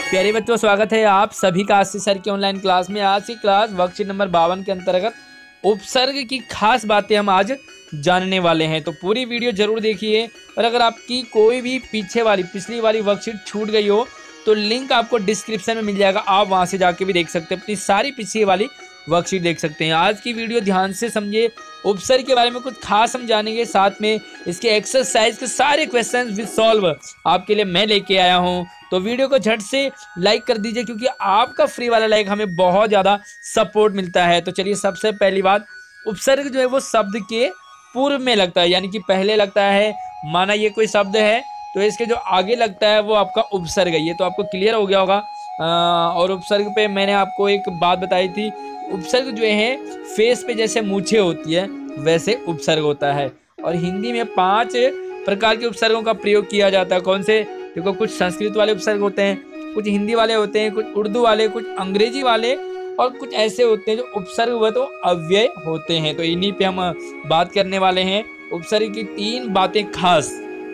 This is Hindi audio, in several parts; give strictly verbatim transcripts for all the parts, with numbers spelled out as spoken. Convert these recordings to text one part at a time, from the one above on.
प्यारे बच्चों, स्वागत है आप सभी का आशीष सर की ऑनलाइन क्लास में। आज की क्लास वर्कशीट नंबर बावन के अंतर्गत उपसर्ग की खास बातें हम आज जानने वाले हैं, तो पूरी वीडियो जरूर देखिए। और अगर आपकी कोई भी पीछे वाली पिछली वाली वर्कशीट छूट गई हो तो लिंक आपको डिस्क्रिप्शन में मिल जाएगा, आप वहां से जाके भी देख सकते हैं, अपनी सारी पिछली वाली वर्कशीट देख सकते हैं। आज की वीडियो ध्यान से समझिए, उपसर्ग के बारे में कुछ खास हम जानेंगे, साथ में इसके एक्सरसाइज के सारे क्वेश्चंस विद सॉल्व आपके लिए मैं लेके आया हूं। तो वीडियो को झट से लाइक कर दीजिए, क्योंकि आपका फ्री वाला लाइक हमें बहुत ज़्यादा सपोर्ट मिलता है। तो चलिए, सबसे पहली बात, उपसर्ग जो है वो शब्द के पूर्व में लगता है, यानी कि पहले लगता है। माना ये कोई शब्द है तो इसके जो आगे लगता है वो आपका उपसर्ग है। ये तो आपको क्लियर हो गया होगा। और उपसर्ग पे मैंने आपको एक बात बताई थी, उपसर्ग जो है फेस पे जैसे मूछें होती है वैसे उपसर्ग होता है। और हिंदी में पांच प्रकार के उपसर्गों का प्रयोग किया जाता है। कौन से? देखो, कुछ संस्कृत वाले उपसर्ग होते हैं, कुछ हिंदी वाले होते हैं, कुछ उर्दू वाले, कुछ अंग्रेजी वाले, और कुछ ऐसे होते हैं जो उपसर्ग व तो अव्यय होते हैं। तो इन्हीं पे हम बात करने वाले हैं। उपसर्ग की तीन बातें खास।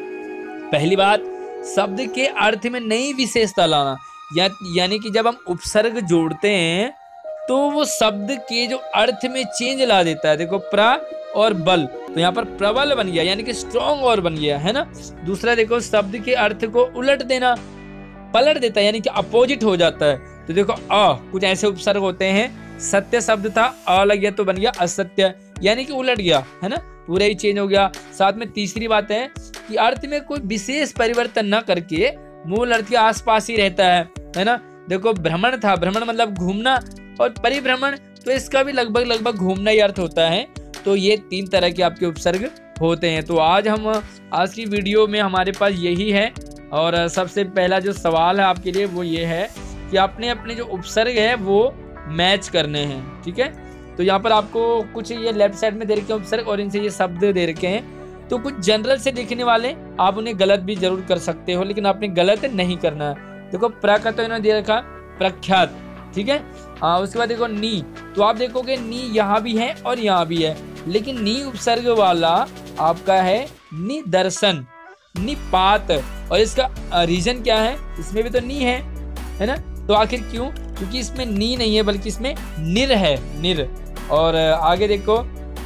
पहली बात, शब्द के अर्थ में नई विशेषता लाना, या, यानी कि जब हम उपसर्ग जोड़ते हैं तो वो शब्द के जो अर्थ में चेंज ला देता है। देखो, प्र और बल, तो यहाँ पर प्रबल बन गया, यानी कि स्ट्रॉन्ग और बन गया है ना। दूसरा देखो, शब्द के अर्थ को उलट देना, पलट देता है, यानी कि अपोजिट हो जाता है। तो देखो, अ कुछ ऐसे उपसर्ग होते हैं, सत्य शब्द था, अ लग गया तो बन गया असत्य, यानी कि उलट गया है ना, पूरा ही चेंज हो गया। साथ में तीसरी बात है कि अर्थ में कोई विशेष परिवर्तन न करके मूल अर्थ के आसपास ही रहता है है ना। देखो, भ्रमण था, भ्रमण मतलब घूमना, और परिभ्रमण, तो इसका भी लगभग लगभग घूमना ही अर्थ होता है। तो ये तीन तरह के आपके उपसर्ग होते हैं। तो आज हम आज की वीडियो में हमारे पास यही है। और सबसे पहला जो सवाल है आपके लिए वो ये है कि आपने अपने जो उपसर्ग है वो मैच करने हैं। ठीक है, तो यहाँ पर आपको कुछ ये लेफ्ट साइड में दे रखे हैं उपसर्ग, और इनसे ये शब्द दे रखे हैं। तो कुछ जनरल से देखने वाले आप उन्हें गलत भी जरूर कर सकते हो, लेकिन आपने गलत नहीं करना है। देखो, प्र का तो इन्होंने दे रखा प्रख्यात, ठीक है। आ, उसके बाद देखो नी, तो आप देखोगे नी यहाँ भी है और यहाँ भी है, लेकिन नी उपसर्ग वाला आपका है निदर्शन, निपात। और इसका रीजन क्या है? इसमें भी तो नी है है ना। तो आखिर क्यों? क्योंकि इसमें नी नहीं है, बल्कि इसमें निर है, निर। और आगे देखो,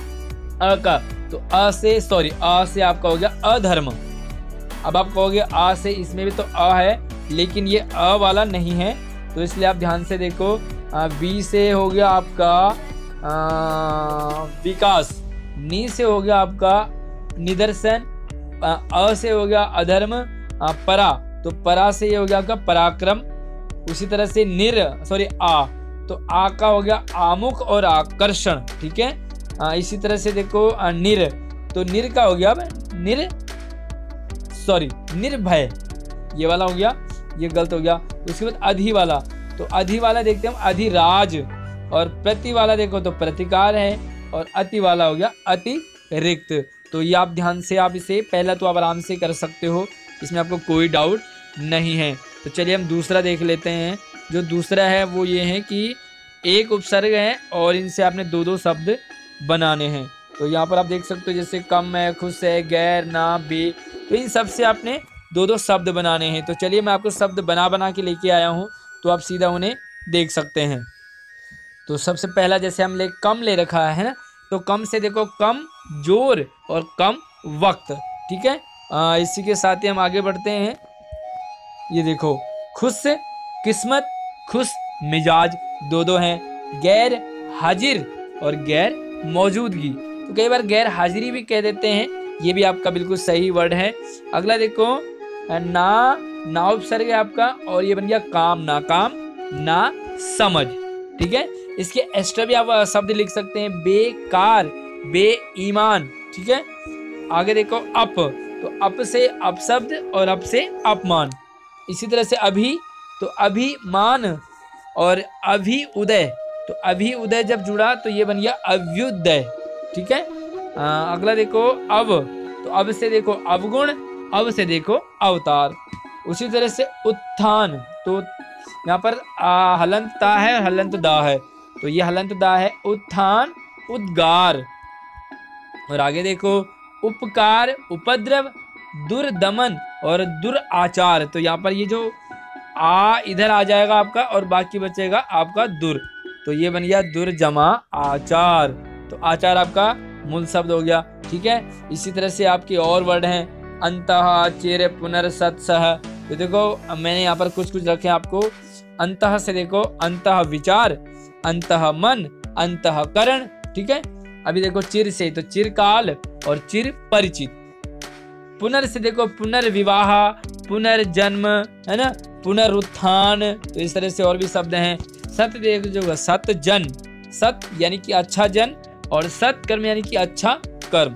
अ का, तो अ से सॉरी अ से आपका हो गया अधर्म। अब आप कहोगे आ से, इसमें भी तो अ है, लेकिन ये अ वाला नहीं है, तो इसलिए आप ध्यान से देखो। बी से हो गया आपका आ, विकास, नी से हो गया आपका निदर्शन, अ से हो गया अधर्म, आ, परा, तो परा से ये हो गया आपका पराक्रम। उसी तरह से निर सॉरी आ, तो आ का हो गया आमुख और आकर्षण, ठीक है। आ, इसी तरह से देखो आ, निर, तो निर का हो गया निर सॉरी निर्भय, ये वाला हो गया, ये गलत हो गया। उसके बाद अधि वाला, तो अधि वाला देखते हैं हम अधिराज, और प्रति वाला देखो तो प्रतिकार है, और अति वाला हो गया अतिरिक्त। तो ये आप ध्यान से, आप इसे पहला तो आप आराम से कर सकते हो, इसमें आपको कोई डाउट नहीं है। तो चलिए हम दूसरा देख लेते हैं। जो दूसरा है वो ये है कि एक उपसर्ग है और इनसे आपने दो दो शब्द बनाने हैं। तो यहाँ पर आप देख सकते हो, जैसे कम है, खुश है, गैर, ना, बे, तो इन सब से आपने दो दो शब्द बनाने हैं। तो चलिए मैं आपको शब्द बना बना के लेके आया हूँ, तो आप सीधा उन्हें देख सकते हैं। तो सबसे पहला जैसे हम ले कम ले रखा है ना, तो कम से देखो कम जोर और कम वक्त, ठीक है। आ, इसी के साथ ही हम आगे बढ़ते हैं। ये देखो, खुश किस्मत, खुश मिजाज, दो दो हैं। गैर हाजिर और गैर मौजूदगी, तो कई बार गैर हाजिरी भी कह देते हैं, ये भी आपका बिल्कुल सही वर्ड है। अगला देखो, ना, ना उपसर्ग है आपका, और ये बन गया काम, ना काम, ना समझ, ठीक है। इसके एक्स्ट्रा भी आप शब्द लिख सकते हैं, बेकार, बेईमान, ठीक है। आगे देखो अप, तो अप से अपशब्द और अप से अपमान। इसी तरह से अभी, तो अभिमान और अभी उदय, तो अभी उदय जब जुड़ा तो ये बन गया अभ्युदय, ठीक है। आ, अगला देखो अव, तो अब से देखो अवगुण, अब से देखो अवतार। उसी तरह से उत्थान, तो यहाँ पर आ, हलंत ता है और हलंत दा है, तो ये हलंत दा है, उत्थान उद्गार। और आगे देखो उपकार, उपद्रव, दुर्दमन और दुराचार। तो यहाँ पर ये जो आ इधर आ जाएगा आपका और बाकी बचेगा आपका दुर। तो ये बन गया दुर जमा आचार। तो आचार आपका मूल शब्द हो गया। ठीक है, इसी तरह से आपके और वर्ड हैं अंतः, चिर, पुनर्सत्सह। तो देखो मैंने यहाँ पर कुछ कुछ रखे आपको। अंतः से देखो अंतः विचार, अंतः मन, अंतः करण। ठीक है, अभी देखो चिर से तो चिरकाल और चिर परिचित। पुनर् से देखो पुनर्विवाह, पुनर्जन्म, है ना, पुनरुत्थान। तो इस तरह से और भी शब्द हैं। सत देखो सत जन, सत यानी कि अच्छा जन और सत कर्म यानी कि अच्छा कर्म।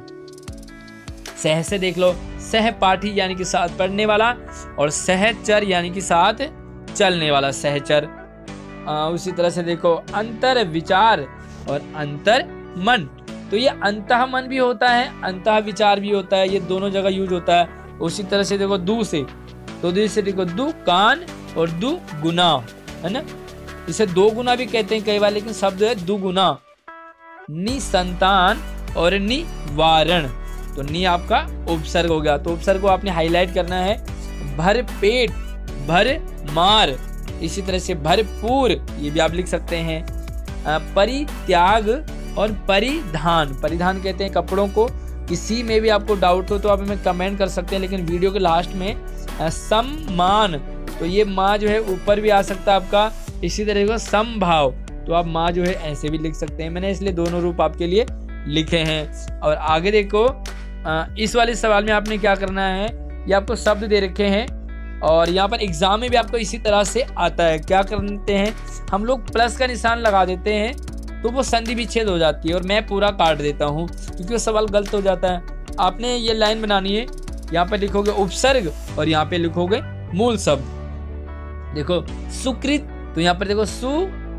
सह से देख लो सहपाठी यानी कि साथ पढ़ने वाला और सहचर यानी कि साथ चलने वाला सहचर। आ, उसी तरह से देखो अंतर विचार और अंतर मन। तो ये अंतः मन भी होता है, अंतः विचार भी होता है, ये दोनों जगह यूज होता है। उसी तरह से देखो दू से, तो दू से देखो दु कान और दु गुना, है ना, इसे दो गुना भी कहते हैं कई बार, लेकिन शब्द है दु गुना। नि संतान और निवारण। तो नि आपका उपसर्ग हो गया। तो उपसर्ग को आपने हाईलाइट करना है। भर पेट, भर मार, इसी तरह से भरपूर, ये भी आप लिख सकते हैं। परित्याग और परिधान, परिधान कहते हैं कपड़ों को। किसी में भी आपको डाउट हो तो आप हमें कमेंट कर सकते हैं, लेकिन वीडियो के लास्ट में सम्मान, तो ये माँ जो है ऊपर भी आ सकता है आपका। इसी तरह से समभाव, तो आप माँ जो है ऐसे भी लिख सकते हैं। मैंने इसलिए दोनों रूप आपके लिए लिखे हैं। और आगे देखो इस वाले सवाल में आपने क्या करना है, ये आपको शब्द दे रखे हैं और यहाँ पर एग्जाम में भी आपको इसी तरह से आता है। क्या करते हैं हम लोग, प्लस का निशान लगा देते हैं तो वो संधि विच्छेद हो जाती है और मैं पूरा काट देता हूँ क्योंकि वो सवाल गलत हो जाता है। आपने ये लाइन बनानी है, यहाँ पे लिखोगे उपसर्ग और यहाँ पे लिखोगे मूल शब्द। देखो सुकृत, तो यहाँ पर देखो सु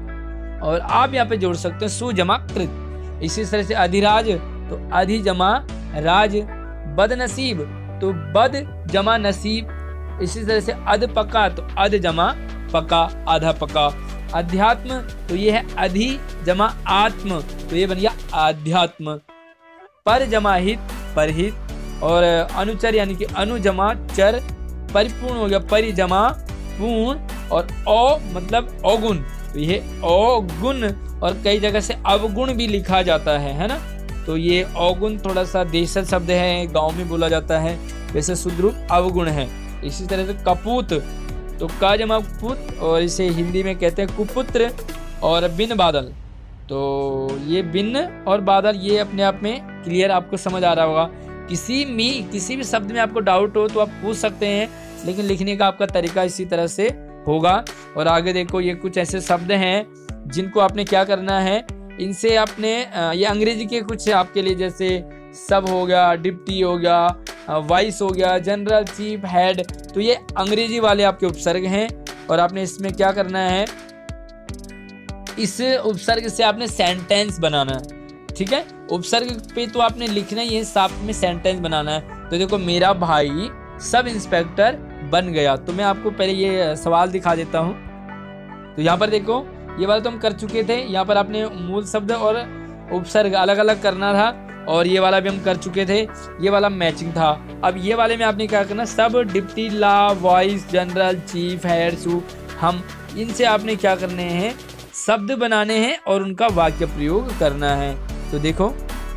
और आप यहाँ पे जोड़ सकते हो सु जमा कृत। इसी तरह से अधिराज, तो अधि जमा राज। बदनसीब, तो बद जमा नसीब। इसी तरह से अध पका, तो अध जमा पका, आधा पका। अध्यात्म, तो ये है अधि जमा आत्म, तो ये बन गया आध्यात्म। पर जमा हित, परहित। और अनुचर यानी कि अनु जमा चर। परिपूर्ण हो गया परि जमा पूर्ण। और औ मतलब अवगुण, तो ये अवगुण। और कई जगह से अवगुण भी लिखा जाता है, है ना। तो ये अवगुण थोड़ा सा देशज शब्द है, गांव में बोला जाता है, वैसे शुद्ध रूप अवगुण है। इसी तरह से कपूत, तो का जमा पुत और इसे हिंदी में कहते हैं कुपुत्र। और बिन बादल, तो ये बिन और बादल ये अपने आप में क्लियर आपको समझ आ रहा होगा। किसी में किसी भी शब्द में आपको डाउट हो तो आप पूछ सकते हैं, लेकिन लिखने का आपका तरीका इसी तरह से होगा। और आगे देखो ये कुछ ऐसे शब्द हैं जिनको आपने क्या करना है, इनसे आपने ये अंग्रेजी के कुछ आपके लिए, जैसे सब हो गया, डिप्टी हो गया, वाइस हो गया, जनरल, चीफ, हेड, तो ये अंग्रेजी वाले आपके उपसर्ग हैं। और आपने इसमें क्या करना है, इस उपसर्ग से आपने सेंटेंस बनाना है। ठीक है, उपसर्ग पे तो आपने लिखना ही है, साथ में सेंटेंस बनाना है। तो देखो मेरा भाई सब इंस्पेक्टर बन गया। तो मैं आपको पहले ये सवाल दिखा देता हूँ। तो यहाँ पर देखो ये वाला तो हम कर चुके थे, यहाँ पर आपने मूल शब्द और उपसर्ग अलग अलग करना था, और ये वाला भी हम कर चुके थे, ये वाला मैचिंग था। अब ये वाले में आपने क्या करना, सब, डिप्टी, ला, वॉइस, जनरल, चीफ, हेड, सू, हम, इनसे आपने क्या करने हैं, शब्द बनाने हैं और उनका वाक्य प्रयोग करना है। तो देखो,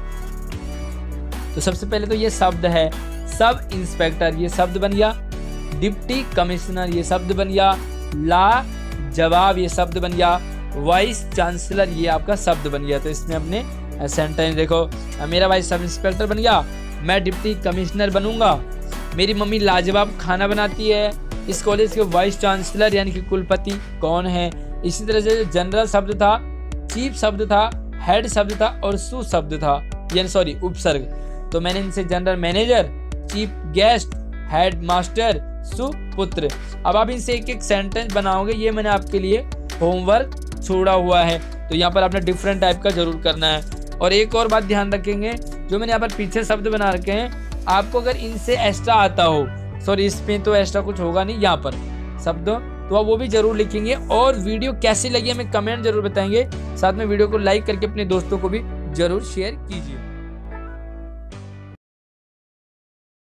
तो सबसे पहले तो ये शब्द है, सब इंस्पेक्टर, ये शब्द बन गया। डिप्टी कमिश्नर, ये शब्द बन गया। ला जवाब, ये शब्द बन गया। वाइस चांसलर, ये आपका शब्द बन गया। तो इसमें अपने सेंटेंस देखो, मेरा भाई सब इंस्पेक्टर बन गया, मैं डिप्टी कमिश्नर बनूंगा, मेरी मम्मी लाजवाब खाना बनाती है, इस कॉलेज के वाइस चांसलर यानी कि कुलपति कौन है। इसी तरह से जनरल शब्द था, चीफ शब्द था, हेड शब्द था और सु शब्द था, यानी सॉरी उपसर्ग। तो मैंने इनसे general manager, chief guest, head master, सुपुत्र। अब आप इनसे एक एक सेंटेंस बनाओगे, ये मैंने आपके लिए होमवर्क छोड़ा हुआ है। तो यहाँ पर आपने डिफरेंट टाइप का जरूर करना है। और एक और बात ध्यान रखेंगे, जो मैंने यहाँ पर पीछे शब्द बना रखे हैं, आपको अगर इनसे एक्स्ट्रा आता हो, सॉरी इसमें तो एक्स्ट्रा कुछ होगा नहीं यहाँ पर शब्द, तो आप वो भी जरूर लिखेंगे। और वीडियो कैसी लगी हमें कमेंट जरूर बताएंगे। साथ में वीडियो को लाइक करके अपने दोस्तों को भी जरूर शेयर कीजिए।